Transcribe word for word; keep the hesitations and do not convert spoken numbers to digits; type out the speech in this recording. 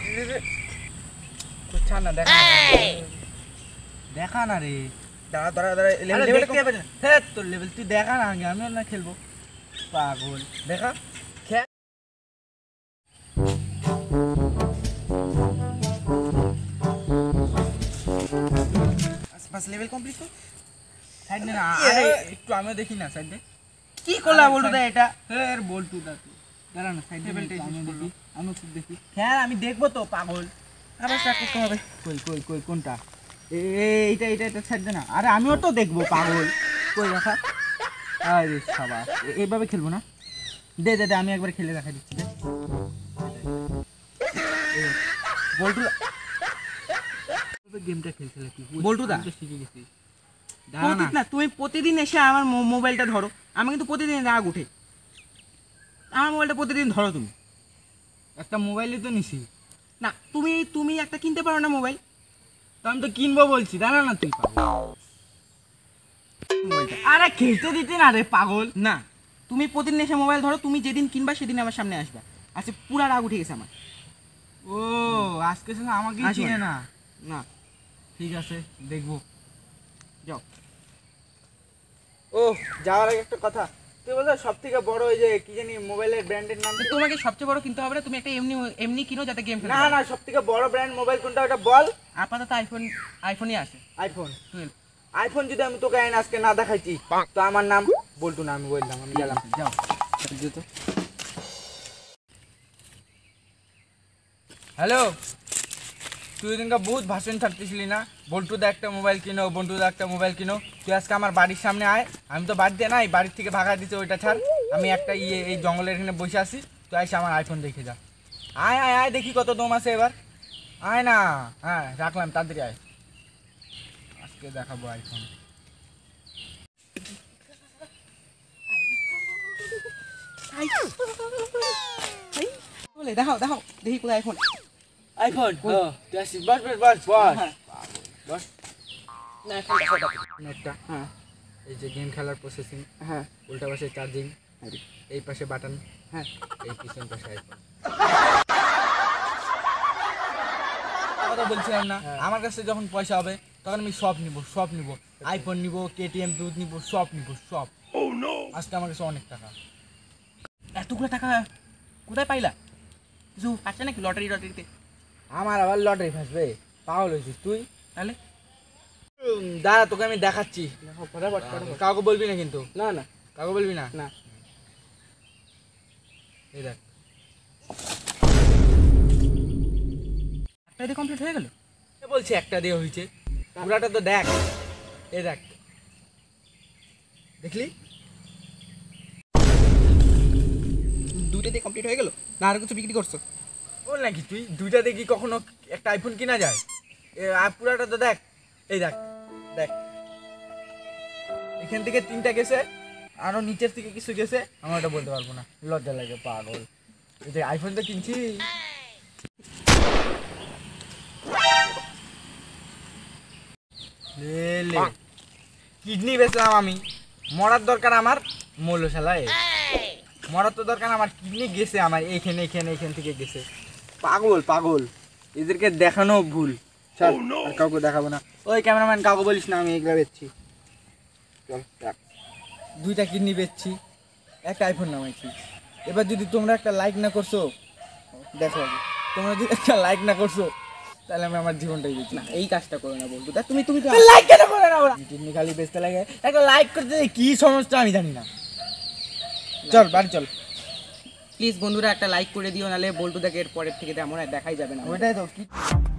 ছাড় না, দেখা দেখা না রে। দাঁড়া দাঁড়া দাঁড়া, লেভেল হ্যাঁ তোর লেভেল তুই দেখা না আগে, আমিও না খেলবো পাগল। দেখা বাস লেভেল কমপ্লিট তো। সাইড নে না, আরে একটু আমিও দেখি না। সাইড দে। কি করলা বল্টুদা এটা? এর বল্টুদা তো দাঁড়া না, সাইড লেভেলটা আমি দেখি, আমি খুব দেখি। হ্যাঁ আমি দেখবো তো পাগল। আবার স্টার্ট করতে হবে। কই কই কই কোনটা? এইটা এইটা এটা সাইড দে না। আরে আমিও তো দেখবো পাগল। কই দেখা? আরে শাবাশ, এইভাবে খেলবো না। দে দে দে, আমি একবার খেলে দেখা দিচ্ছি। দে বল্টুদা গেমটা খেলতে লাগি। বল্টুদা শিখে গেছি। না তুমি প্রতিদিন এসে আমার মোবাইলটা ধরো, আমি কিন্তু প্রতিদিন রাগ উঠে। আমার মোবাইলটা প্রতিদিন ধরো তুমি। একটা মোবাইলই তো নিছি না। তুমি তুমি একটা কিনতে পারো না মোবাইল? তো আমি তো কিনবো বলছি, দাঁড়া না তুই পাগল। আরে খেলতে দিতে না রে পাগল। না তুমি প্রতিদিন এসে মোবাইল ধরো, তুমি যেদিন কিনবা সেদিন আমার সামনে আসবা। আচ্ছা পুরা রাগ উঠে গেছে আমার। ও আজকে আমাকে চিনে না। না ঠিক আছে দেখবো, যাও। ও যাওয়ার আগে একটা কথা, তুই বলছো সব থেকে বড় ওই যে কি জানি মোবাইলের ব্র্যান্ডের নাম? তোমাকে সবচেয়ে বড় কিনতে হবে না, তুমি একটা এমনি এমনি কিনো যাতে গেম খেলো। না না, সব থেকে বড় ব্র্যান্ড মোবাইল কোনটা ওটা বল। আপাতত আইফোন, আইফোনই আছে। IPhone twelve. আইফোন যদি আমি তোকে আইন আজকে না দেখাইছি তো আমার নাম বল্টু না, আমি বললাম। আমি গেলাম, যাও। হ্যালো, তুই দিনকা বহুত ভাষণ ছাড়তেছিলি না, বল্টুদা একটা মোবাইল কিনো, বল্টুদা একটা মোবাইল কিনো। তুই আজকে আমার বাড়ির সামনে আয়। আমি তো বাড়িতে নাই, বাড়ির থেকে ভাগা দিতে, ওইটা ছাড়। আমি একটা ইয়ে এই জঙ্গলের এখানে বসে আছি, তুই আইসে আমার আইফোন দেখে যা। আয় আয় আয়, দেখি কত দম আছে এবার। আয় না, হ্যাঁ রাখলাম, তাড়াতাড়ি আয়, আজকে দেখাবো আইফোন। বলে দেখাও দেখাও, দেখি কোথায় আইফোন। আইফোন তুই আসিস, বস বস বস বস বস। না এখন দেখো নেটটা। হ্যাঁ এই যে গেম খেলার প্রসেসিং। হ্যাঁ উল্টা পাশে চার্জিং, এই পাশে বাটন। হ্যাঁ এই পিছন পাশে আইফোন। কথা বলছিলাম না, আমার কাছে যখন পয়সা হবে তখন আমি সব নিব, সব নিব। আইফোন নিব, কেটিএম দুধ নিব, সব নিব সব। আজকে আমার কাছে অনেক টাকা। এতগুলো টাকা কোথায় পাইলা? কিছু আছে নাকি লটারি লটারিতে? আমার আবার লটারি ফাঁসবে? পাগল হয়েছিস তুই? তাহলে দাঁড়া, তোকে আমি দেখাচ্ছি। কাউকে বলবি না কিন্তু। না না কাউকে বলবি না। না এই দেখ, একটা দিয়ে কমপ্লিট হয়ে গেল। বলছি একটা দিয়ে হয়েছে, পুরাটা তো দেখ। এই দেখ, দেখলি দুইটা দিয়ে কমপ্লিট হয়ে গেল। না আর কিছু বিক্রি করছো? বল নাকি তুই দুইটা দিয়ে কি কখনো একটা আইফোন কিনা যায়? আর পুরাটা তো দেখ, এই দেখ দেখ, এখান থেকে তিনটা গেছে, আরো নিচের থেকে কিছু গেছে। আমার ওটা বলতে পারবো না, লজ্জা লাগে পাগল। এই যে আইফোন তো কিনছি। কিডনি বেচলাম আমি, মরার দরকার আমার। মৌলশালায় মরার তো দরকার আমার, কিডনি গেছে আমার এইখানে এইখানে এইখান থেকে গেছে। পাগল পাগল, এদেরকে দেখানো ভুল। কাউকে দেখাবো না। ওই ক্যামেরাম্যান কাউকে বলিস না আমি এগুলো বেচছি। চল দুইটা কিডনি বেচছি, একটা আইফোন নামাইছি। এবার যদি তোমরা একটা লাইক না করছো, দেখো তোমরা যদি একটা লাইক না করছো তাহলে আমি আমার জীবনটাই বেচি না। এই কাজটা করো না বলতো। তা তুমি তুমি লাইক কেন করে না? ওরা কিডনি খালি বেচতে লাগে, একটা লাইক করতে কি সমস্যা আমি জানি না। চল বাড়ি চল প্লিজ বন্ধুরা, একটা লাইক করে দিও, নাহলে বল্টুদাকে এর পরের থেকে তেমন দেখাই যাবে না। ওইটাই তো কি